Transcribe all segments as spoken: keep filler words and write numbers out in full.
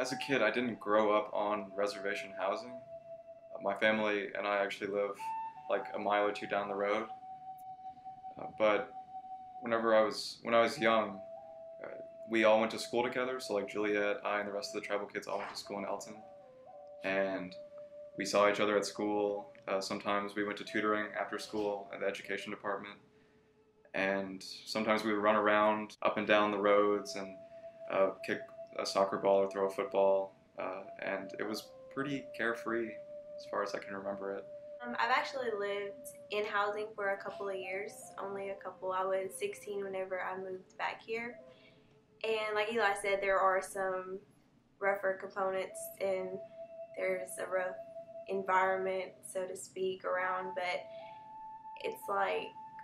As a kid, I didn't grow up on reservation housing. Uh, My family and I actually live like a mile or two down the road. Uh, but whenever I was when I was young, uh, we all went to school together. So like Juliet, I, and the rest of the tribal kids all went to school in Elton, and we saw each other at school. Uh, sometimes we went to tutoring after school at the education department, and sometimes we would run around up and down the roads and uh, kick a soccer ball or throw a football, uh, and it was pretty carefree as far as I can remember it. Um, I've actually lived in housing for a couple of years, only a couple. I was sixteen whenever I moved back here. And like Eli said, there are some rougher components and there's a rough environment, so to speak, around, but it's like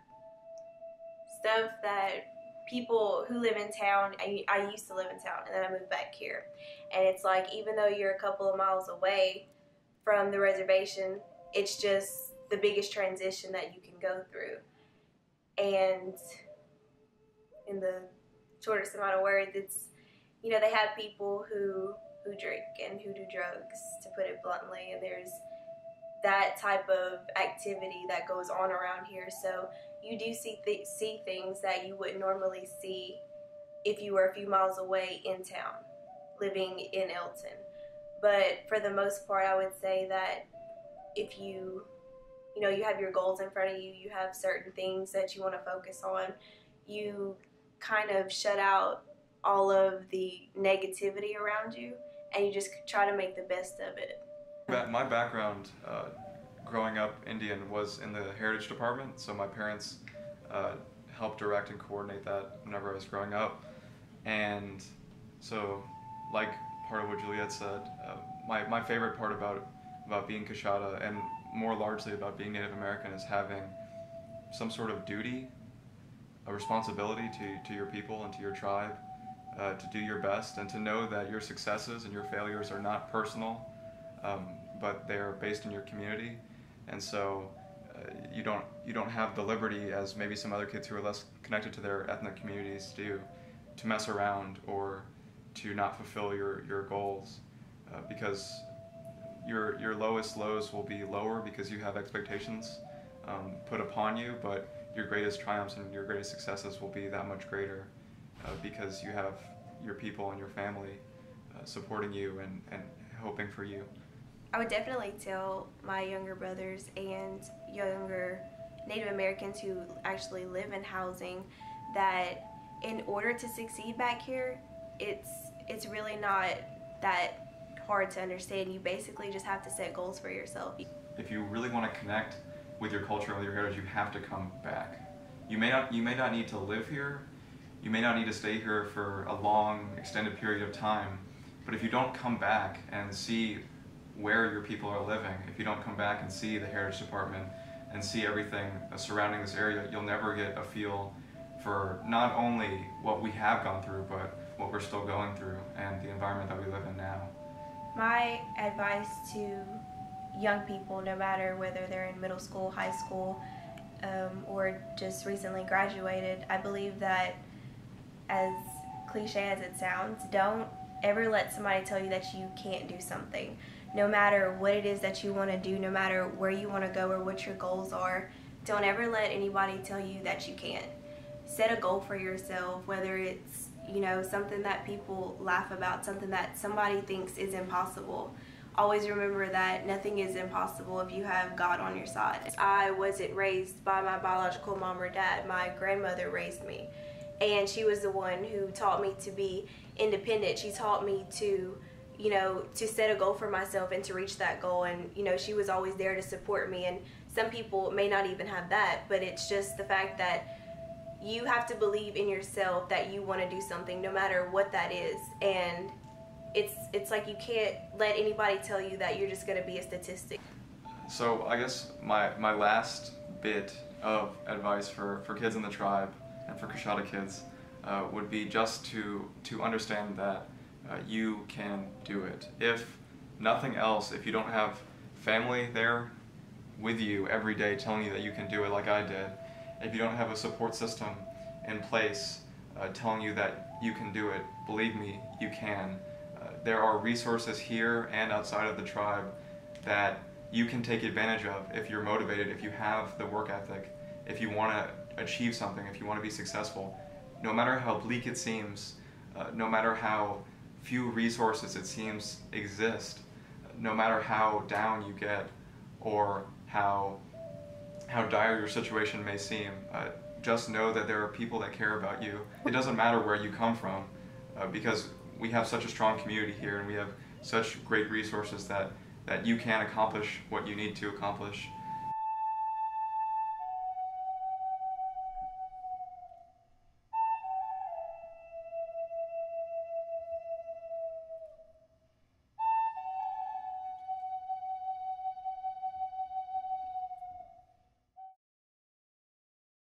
stuff that people who live in town, I, I used to live in town and then I moved back here. And it's like, even though you're a couple of miles away from the reservation, it's just the biggest transition that you can go through. And in the shortest amount of words, it's, you know, they have people who who drink and who do drugs, to put it bluntly, and there's that type of activity that goes on around here. So you do see th see things that you wouldn't normally see if you were a few miles away in town, living in Elton. But for the most part, I would say that if you, you know, you have your goals in front of you, you have certain things that you want to focus on, you kind of shut out all of the negativity around you, and you just try to make the best of it. My background uh, growing up Indian was in the Heritage Department, so my parents uh, helped direct and coordinate that whenever I was growing up. And so, like part of what Juliet said, uh, my, my favorite part about, about being Coushatta, and more largely about being Native American, is having some sort of duty, a responsibility to, to your people and to your tribe, uh, to do your best, and to know that your successes and your failures are not personal, um, but they're based in your community. And so uh, you don't you don't have the liberty, as maybe some other kids who are less connected to their ethnic communities do, to mess around or to not fulfill your, your goals, uh, because your your lowest lows will be lower because you have expectations um, put upon you, but your greatest triumphs and your greatest successes will be that much greater uh, because you have your people and your family uh, supporting you and, and hoping for you. I would definitely tell my younger brothers and younger Native Americans who actually live in housing that in order to succeed back here, it's it's really not that hard to understand. You basically just have to set goals for yourself. If you really want to connect with your culture and with your heritage, you have to come back. You may not you may not need to live here, you may not need to stay here for a long, extended period of time, but if you don't come back and see where your people are living, if you don't come back and see the Heritage Department and see everything surrounding this area, you'll never get a feel for not only what we have gone through, but what we're still going through and the environment that we live in now. My advice to young people, no matter whether they're in middle school, high school, um, or just recently graduated, I believe that, as cliche as it sounds, don't ever let somebody tell you that you can't do something. No matter what it is that you want to do, no matter where you want to go or what your goals are, don't ever let anybody tell you that you can't. Set a goal for yourself, whether it's, you know, something that people laugh about, something that somebody thinks is impossible. Always remember that nothing is impossible if you have God on your side. I wasn't raised by my biological mom or dad. My grandmother raised me, and she was the one who taught me to be independent. She taught me to, you know, to set a goal for myself and to reach that goal, and, you know, she was always there to support me. And some people may not even have that, but it's just the fact that you have to believe in yourself that you want to do something, no matter what that is. And it's it's like you can't let anybody tell you that you're just going to be a statistic. So I guess my, my last bit of advice for, for kids in the tribe and for Coushatta kids uh, would be just to, to understand that uh, you can do it. If nothing else, if you don't have family there with you every day telling you that you can do it like I did, if you don't have a support system in place uh, telling you that you can do it, believe me, you can. Uh, there are resources here and outside of the tribe that you can take advantage of if you're motivated, if you have the work ethic, if you want to achieve something, if you want to be successful. No matter how bleak it seems, uh, no matter how few resources it seems exist, no matter how down you get or how how dire your situation may seem, uh, just know that there are people that care about you. It doesn't matter where you come from, uh, because we have such a strong community here and we have such great resources that, that you can accomplish what you need to accomplish.